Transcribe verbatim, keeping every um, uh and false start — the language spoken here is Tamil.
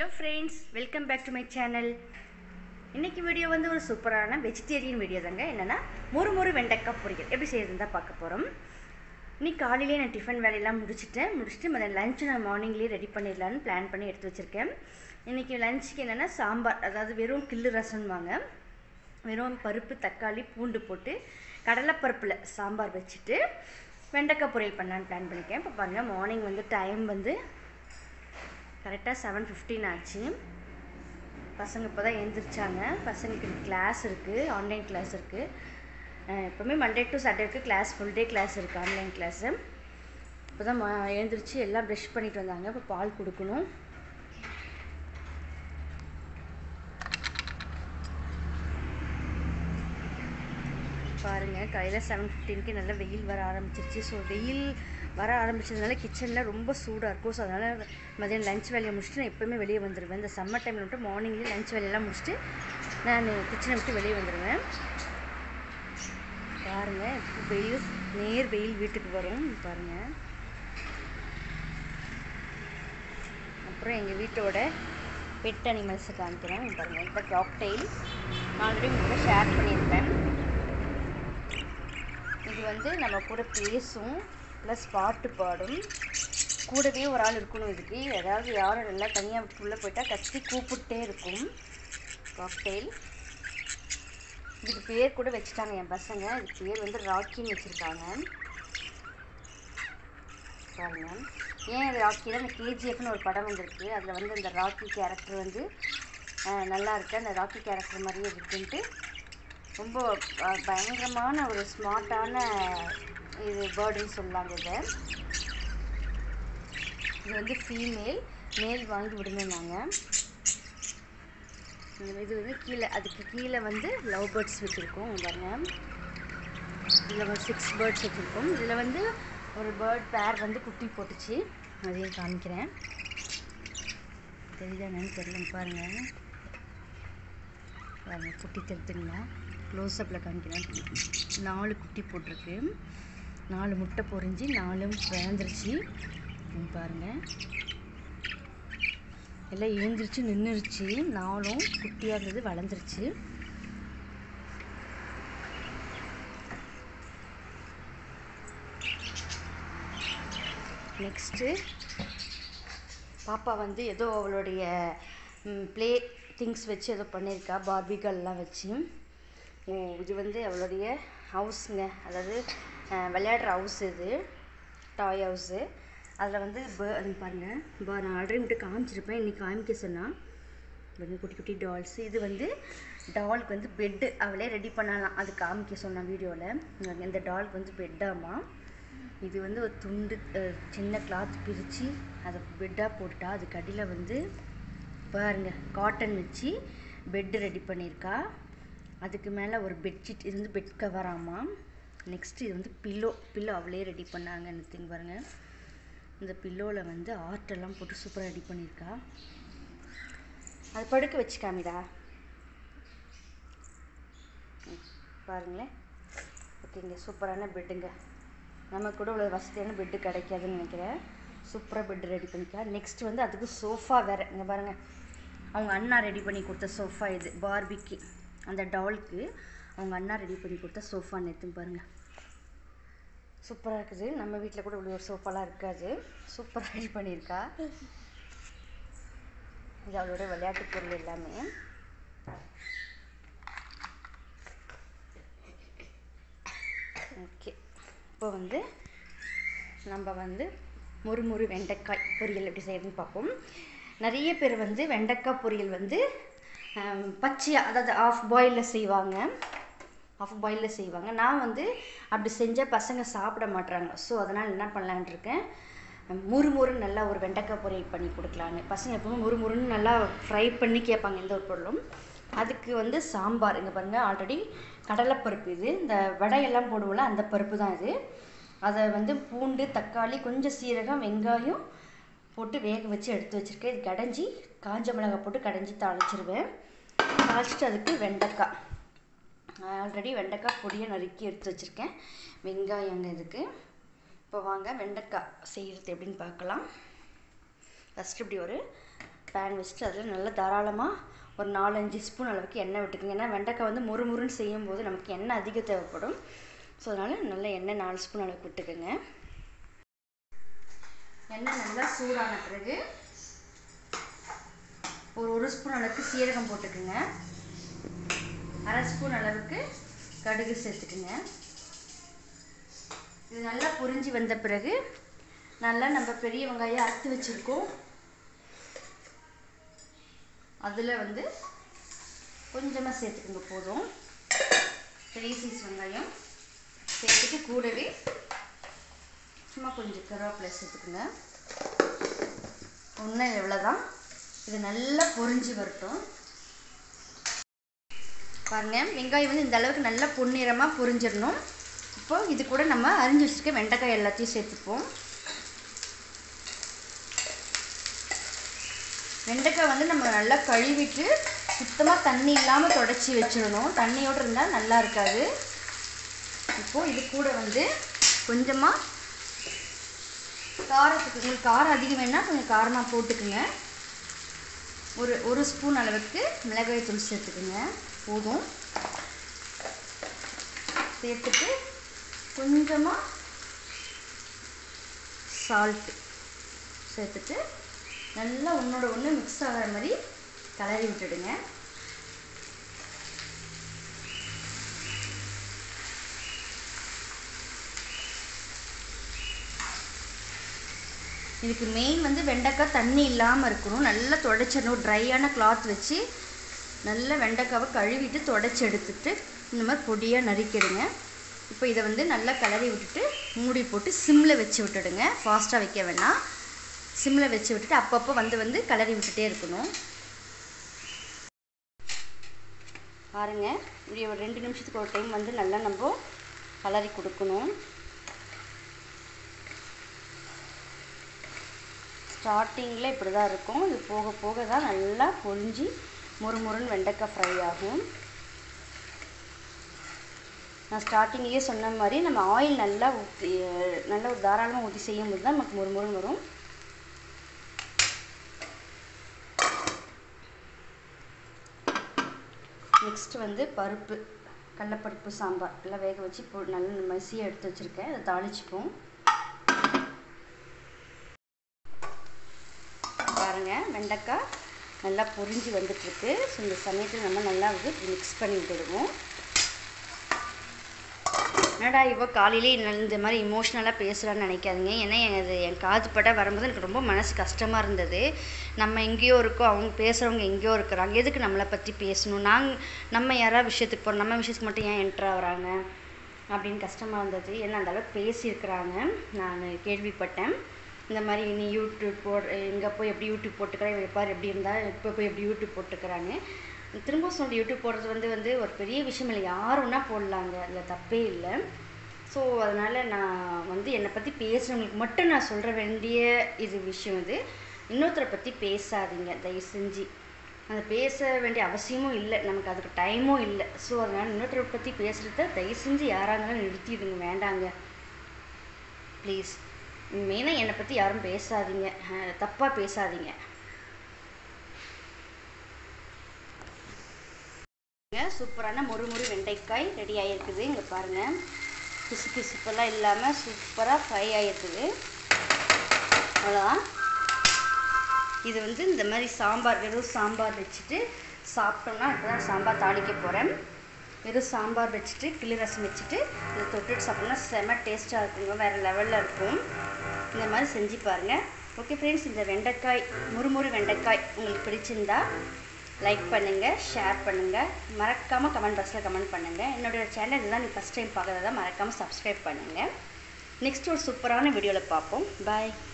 Hello friends, welcome back to my channel. இன்னைக்கு வீடியோ வந்து ஒரு சூப்பரான வெஜிடேரியன் வீடியோ தாங்க. என்னன்னா மொறு மொறு வெண்டைக்காய் பொரியல் எப்படி செய்யறதுன்னு தான் பார்க்க போறோம். இன்னைக்கு காலையிலே நான் டிஃபன் வேலையெல்லாம் முடிச்சிட்டேன். முடிச்சிட்டு மத லஞ்ச் நான் மார்னிங்லயே ரெடி பண்ணிடலாம்னு பிளான் பண்ணி எடுத்து வச்சிருக்கேன். இன்னைக்கு லஞ்சுக்கு என்னன்னா சாம்பார், அதாவது வெறும் கிள்ளு ரசம் வாங்க. வெறும் பருப்பு, தக்காளி, பூண்டு போட்டு கடலைப்பருப்புல சாம்பார் வச்சிட்டு வெண்டைக்காய் பொரியல் பண்ணலாம்னு பிளான் பண்ணிருக்கேன். இப்போ பாருங்க, மார்னிங் வந்து டைம் வந்து கரெக்டாக செவன் ஃபிஃப்டீன் ஆச்சு. பசங்க இப்போ தான் எழுந்திரிச்சாங்க. பசங்களுக்கு கிளாஸ் இருக்குது, ஆன்லைன் கிளாஸ் இருக்குது. எப்போவுமே மண்டே டு சாட்டர்டேக்கு கிளாஸ், ஃபுல் டே கிளாஸ் இருக்குது, ஆன்லைன் கிளாஸு. இப்போ தான் எழுந்திரிச்சு எல்லாம் ப்ரஷ் பண்ணிட்டு வந்தாங்க. இப்போ பால் கொடுக்கணும். பாருங்கள், காலையில் செவன் ஃபிஃப்டீனுக்கு நல்லா வெயில் வர ஆரம்பிச்சிருச்சு. ஸோ வெயில் வர ஆரம்பிச்சதுனால கிச்சனில் ரொம்ப சூடாக இருக்கும். ஸோ அதனால் மதியம் லஞ்ச் வேலையை முடிச்சுட்டு நான் எப்போயுமே வெளியே வந்துடுவேன். இந்த சம்மர் டைமில் மட்டும் மார்னிங்லேயே லஞ்ச் வேலையெல்லாம் முடிச்சுட்டு நான் கிச்சனை விட்டு வெளியே வந்துடுவேன். பாருங்கள், வெயில் நேர் வெயில் வீட்டுக்கு வரும் பாருங்கள். அப்புறம் எங்கள் வீட்டோட பெட் அனிமல்ஸை காமிக்கிறேன் பாருங்கள். இந்த காக்டெயில் ஆல்ரெடி உங்களோட ஷேர் பண்ணியிருப்பேன். இது வந்து நம்ம கூட பேசும், ப்ளஸ் பாட்டு பாடும். கூடவே ஒரு ஆள் இருக்கணும் இதுக்கு. ஏதாவது யாரும் நல்லா தனியாக விட்டுக்குள்ளே போயிட்டால் கத்தி கூப்பிட்டே இருக்கும். காக்டெயில் இதுக்கு பேர் கூட வச்சுட்டாங்க என் பசங்க. இதுக்கு பேர் வந்து ராக்கின்னு வச்சுருக்காங்க பாருங்க. ஏன் அது ராக்கினா, இந்த கேஜிஎஃப்னு ஒரு படம் வந்திருக்கு. அதில் வந்து அந்த ராக்கி கேரக்டர் வந்து நல்லா இருக்குது. அந்த ராக்கி கேரக்டர் மாதிரியே இருக்குன்ட்டு ரொம்ப பயங்கரமான ஒரு ஸ்மார்ட்டான இது பேர்டுன்னு சொல்லலாங்க. இதை இது வந்து ஃபீமேல், மேல் வாங்கி விடுங்க நாங்கள். இது வந்து கீழே, அதுக்கு கீழே வந்து லவ் பேர்ட்ஸ் வச்சுருக்கோம் பாருங்க. இதில் ஒரு சிக்ஸ் பேர்ட்ஸ் வச்சுருக்கோம். இதில் வந்து ஒரு பேர்ட் பேர் வந்து குட்டி போட்டுச்சு, அதையும் காமிக்கிறேன். தெரியுதா என்னன்னு தெரியல பாருங்கள். பாருங்கள், குட்டி தெரிஞ்சுங்களா? க்ளோஸ்அப்பில் காமிக்கிறேன். நாலு குட்டி போட்டிருக்கு, நாலு முட்டை பொறிஞ்சி நாலும் பிறந்துருச்சு பாருங்கள். எல்லாம் எழுந்திரிச்சு நின்றுருச்சு. நாலும் குட்டியாக இருந்தது வளர்ந்துருச்சு. நெக்ஸ்ட்டு பாப்பா வந்து ஏதோ அவளுடைய ப்ளே திங்ஸ் வச்சு ஏதோ பண்ணியிருக்கா, பார்பிகள்லாம் வச்சு. ஓ, இது வந்து அவளுடைய ஹவுஸுங்க, அதாவது விளையாடுற ஹவுஸ். இது டாய் ஹவுஸு. அதில் வந்து பே அது பாருங்கள், பா நான் ஆல்ரெடி மட்டும் காமிச்சிருப்பேன். இன்றைக்கி காமிக்க சொன்னால் பாருங்கள், குட்டி குட்டி டால்ஸு. இது வந்து டாலுக்கு வந்து பெட்டு அவளே ரெடி பண்ணலாம், அது காமிக்க சொன்னான் வீடியோவில். இந்த டாலுக்கு வந்து பெட்டாமா. இது வந்து ஒரு துண்டு சின்ன கிளாத் பிரித்து அதை பெட்டாக போட்டுட்டா. அதுக்கு அடியில் வந்து பாருங்கள் காட்டன் வச்சு பெட்டு ரெடி பண்ணியிருக்கா. அதுக்கு மேலே ஒரு பெட்ஷீட் இருந்து பெட் கவராமா. நெக்ஸ்ட்டு இது வந்து பில்லோ, பில்லோ அவளே ரெடி பண்ணாங்க. என்னத்திங்க பாருங்கள், இந்த பில்லோவில் வந்து ஆர்ட்டெல்லாம் போட்டு சூப்பராக ரெடி பண்ணியிருக்கா. அது படுக்க வச்சு காமிடா பாருங்களேன். ஓகேங்க, சூப்பரான பெட்டுங்க. நமக்கு கூட இவ்வளோ வசதியான பெட்டு கிடைக்காதுன்னு நினைக்கிறேன். சூப்பராக பெட்டு ரெடி பண்ணிக்கா. நெக்ஸ்ட் வந்து அதுக்கு சோஃபா வேறு. இங்கே பாருங்கள், அவங்க அண்ணா ரெடி பண்ணி கொடுத்த சோஃபா இது. பார்பிக்கு அந்த டாலுக்கு அவங்க அண்ணா ரெடி பண்ணி கொடுத்த சோஃபா நேற்றுன்னு பாருங்கள். சூப்பராக இருக்குது. நம்ம வீட்டில் கூட இவ்வளோ ஒரு சோஃபாலாம் இருக்காது. சூப்பராக ரெடி பண்ணியிருக்கா. இது அவளோட விளையாட்டு பொருள் எல்லாமே. ஓகே, இப்போ வந்து நம்ம வந்து மொறு மொறு வெண்டைக்காய் பொரியல் எப்படி செய்யறதுன்னு பார்ப்போம். நிறைய பேர் வந்து வெண்டைக்காய் பொரியல் வந்து பச்சையாக, அதாவது ஆஃப் பாயிலில் செய்வாங்க. ஆஃப் பாயிலில் செய்வாங்க. நான் வந்து அப்படி செஞ்சால் பசங்க சாப்பிட மாட்டாங்க. ஸோ அதனால் என்ன பண்ணலான் இருக்கேன், முறுமுறுன்னு நல்லா ஒரு வெண்டைக்காய் பொரியல் பண்ணி கொடுக்கலான்னு. பசங்க எப்பவுமே முறுமுறுன்னு நல்லா ஃப்ரை பண்ணி கேட்பாங்க எந்த ஒரு பொருளும். அதுக்கு வந்து சாம்பார். இங்கே பாருங்கள், ஆல்ரெடி கடலைப்பருப்பு. இது இந்த வடையெல்லாம் போடுவோம்ல, அந்த பருப்பு தான் இது. அதை வந்து பூண்டு, தக்காளி, கொஞ்சம் சீரகம், வெங்காயம் போட்டு வேக வச்சு எடுத்து வச்சுருக்கேன். இது கடைஞ்சி காஞ்ச மிளகாய் போட்டு கடைஞ்சி தாளிச்சிருவேன். தாளிச்சிட்டு அதுக்கு வெண்டைக்காய், ஆல்ரெடி வெண்டைக்காய் பொடியை நறுக்கி எடுத்து வச்சுருக்கேன். வெங்காயங்க இதுக்கு. இப்போ வாங்க வெண்டைக்காய் செய்கிறது எப்படின்னு பார்க்கலாம். ஃபஸ்ட்டு இப்படி ஒரு பேன் வச்சுட்டு அதில் நல்லா தாராளமாக ஒரு நாலஞ்சு ஸ்பூன் அளவுக்கு எண்ணெய் விட்டுக்குங்க. ஏன்னா வெண்டைக்காய் வந்து முறுமுறுன்னு செய்யும்போது நமக்கு எண்ணெய் அதிகம் தேவைப்படும். ஸோ அதனால் நல்ல எண்ணெய் நாலு ஸ்பூன் அளவுக்கு விட்டுக்குங்க. எண்ணெய் நல்லா சூடான பிறகு ஒரு ஒரு ஸ்பூன் அளவுக்கு சீரகம் போட்டுக்குங்க. அரை ஸ்பூன் அளவுக்கு கடுகு சேர்த்துக்குங்க. இது நல்லா பொரிஞ்சு வந்த பிறகு நல்லா நம்ம பெரிய வெங்காயம் அறுத்து வச்சுருக்கோம், அதில் வந்து கொஞ்சமாக சேர்த்துக்குங்க. போதும், பெரிய சைஸ் வெங்காயம் சேர்த்துட்டு கூடவே சும்மா கொஞ்சம் கருவேப்பிலை சேர்த்துக்குங்க. ஒன்றும் எவ்வளோதான், இது நல்லா பொரிஞ்சு வரட்டும். பாருங்கள், வெங்காயம் வந்து இந்த அளவுக்கு நல்லா பொன்னிறமாக பொரிஞ்சிடணும். இப்போது இது கூட நம்ம அரிஞ்சு வச்சுருக்க வெண்டைக்காய் எல்லாத்தையும் சேர்த்துப்போம். வெண்டைக்காய் வந்து நம்ம நல்லா கழுவிட்டு சுத்தமாக தண்ணி இல்லாமல் தொடச்சி வச்சிடணும். தண்ணியோடு இருந்தால் நல்லா இருக்காது. இப்போது இது கூட வந்து கொஞ்சமாக காரத்துக்கு, உங்களுக்கு காரம் அதிகம் வேணால் கொஞ்சம் காரமாக போட்டுக்குங்க. ஒரு ஒரு ஸ்பூன் அளவுக்கு மிளகாய் தூள் சேர்த்துக்குங்க. போதும். சேர்த்துட்டு கொஞ்சமாக சால்ட்டு சேர்த்துட்டு நல்லா ஒன்றோட ஒன்று மிக்ஸ் ஆகிற மாதிரி கலரி விட்டுடுங்க. இதுக்கு மெயின் வந்து வெண்டைக்காய் தண்ணி இல்லாமல் இருக்கணும். நல்லா தொடச்சிடணும். ட்ரையான கிளாத் வச்சு நல்லா வெண்டைக்காவை கழுவிட்டு தொடச்சி எடுத்துட்டு இந்த மாதிரி பொடியாக நறுக்கிடுங்க. இப்போ இதை வந்து நல்லா கிளறி விட்டுட்டு மூடி போட்டு சிம்மில் வச்சு விட்டுடுங்க. ஃபாஸ்ட்டாக வைக்க வேணாம், சிம்மில் வச்சு விட்டுட்டு அப்பப்போ வந்து வந்து கிளறி விட்டுட்டே இருக்கணும். பாருங்க, இப்படி ஒரு ரெண்டு நிமிஷத்துக்கு ஒரு டைம் வந்து நல்லா நம்ம கலரி கொடுக்கணும். ஸ்டார்டிங்கில் இப்படி தான் இருக்கும். இது போக போக தான் நல்லா பொரிஞ்சு முறுமுறுன்னு வெண்டைக்காய் ஃப்ரை ஆகும். நான் ஸ்டார்டிங்லேயே சொன்ன மாதிரி நம்ம ஆயில் நல்லா ஊற்றி நல்லா தாராளமாக ஊற்றி செய்யும் போது தான் நமக்கு முறுமுறுன்னு வரும். நெக்ஸ்ட் வந்து பருப்பு, கடலைப்பருப்பு சாம்பார் எல்லாம் வேக வச்சு இப்போ நல்ல மசியாக எடுத்து வச்சுருக்கேன். அதை தாளிச்சுப்போம். பாருங்கள், வெண்டைக்காய் நல்லா பொரிஞ்சு வந்துட்டுருக்கு. ஸோ இந்த சமயத்தில் நம்ம நல்லா வந்து மிக்ஸ் பண்ணி விட்டுடுவோம். என்னடா இவ காலையிலே இந்த மாதிரி இமோஷ்னலாக பேசுகிறான்னு நினைக்காதீங்க. ஏன்னா அது என் காது பட வரும்போது எனக்கு ரொம்ப மனசு கஷ்டமாக இருந்தது. நம்ம எங்கேயோ இருக்கோம், அவங்க பேசுகிறவங்க எங்கேயோ இருக்கிறாங்க, எதுக்கு நம்மளை பற்றி பேசணும், நாங்கள் நம்ம யாராவது விஷயத்துக்கு போகிறோம், நம்ம விஷயத்துக்கு மட்டும் ஏன் என்ட்ரு ஆகிறாங்க அப்படின்னு கஷ்டமாக இருந்தது. ஏன்னா அந்தளவுக்கு பேசியிருக்கிறாங்க, நான் கேள்விப்பட்டேன். இந்த மாதிரி நீ யூடியூப் போடு, இங்கே போய் எப்படி யூடியூப் போட்டுக்கிறேன், வைப்பார் எப்படி இருந்தால் இப்போ போய் எப்படி யூடியூப் போட்டுக்கிறாங்க. திரும்ப சொல்லி யூடியூப் போடுறது வந்து வந்து ஒரு பெரிய விஷயம் இல்லை, யாருன்னா போடலாங்க, அதில் தப்பே இல்லை. ஸோ அதனால் நான் வந்து என்னை பற்றி பேசுகிறவங்களுக்கு மட்டும் நான் சொல்கிற வேண்டிய இது விஷயம் இது. இன்னொருத்தரை பற்றி பேசாதீங்க தயவு செஞ்சு. அந்த பேச வேண்டிய அவசியமும் இல்லை, நமக்கு அதுக்கு டைமும் இல்லை. ஸோ அதனால் இன்னொருத்தரை பற்றி பேசுகிறத தயவு செஞ்சு யாராக இருந்தாலும் நிறுத்திடுங்க, வேண்டாங்க ப்ளீஸ். மெயினாக என்னை பற்றி யாரும் பேசாதீங்க, தப்பாக பேசாதீங்க. சூப்பரான முறுமுறு வெண்டைக்காய் ரெடி ஆகிருக்குது. இங்கே பாருங்கள், பிசு பிசுப்பெல்லாம் இல்லாமல் சூப்பராக ஃப்ரை ஆகிருக்குது. அவ்வளோதான். இது வந்து இந்த மாதிரி சாம்பார், வெறும் சாம்பார் வச்சுட்டு சாப்பிட்டோம்னா, இப்போ தான் சாம்பார் தாளிக்க போகிறேன். வெறும் சாம்பார் வச்சுட்டு கிளி ரசம் வச்சுட்டு இதை தொட்டுட்டு சாப்பிட்டோம்னா செம்ம டேஸ்ட்டாக இருக்குங்க, வேறு லெவலில் இருக்கும். இந்த மாதிரி செஞ்சு பாருங்கள். ஓகே ஃப்ரெண்ட்ஸ், இந்த வெண்டைக்காய் முறுமுறு வெண்டைக்காய் உங்களுக்கு பிடிச்சிருந்தா லைக் பண்ணுங்கள், ஷேர் பண்ணுங்கள், மறக்காமல் கமெண்ட் பாக்ஸில் கமெண்ட் பண்ணுங்கள். என்னோடய சேனல் இதெல்லாம் நீ ஃபஸ்ட் டைம் பார்க்குறதா மறக்காமல் சப்ஸ்கிரைப் பண்ணுங்கள். நெக்ஸ்ட் ஒரு சூப்பரான வீடியோவில் பார்ப்போம். பாய்.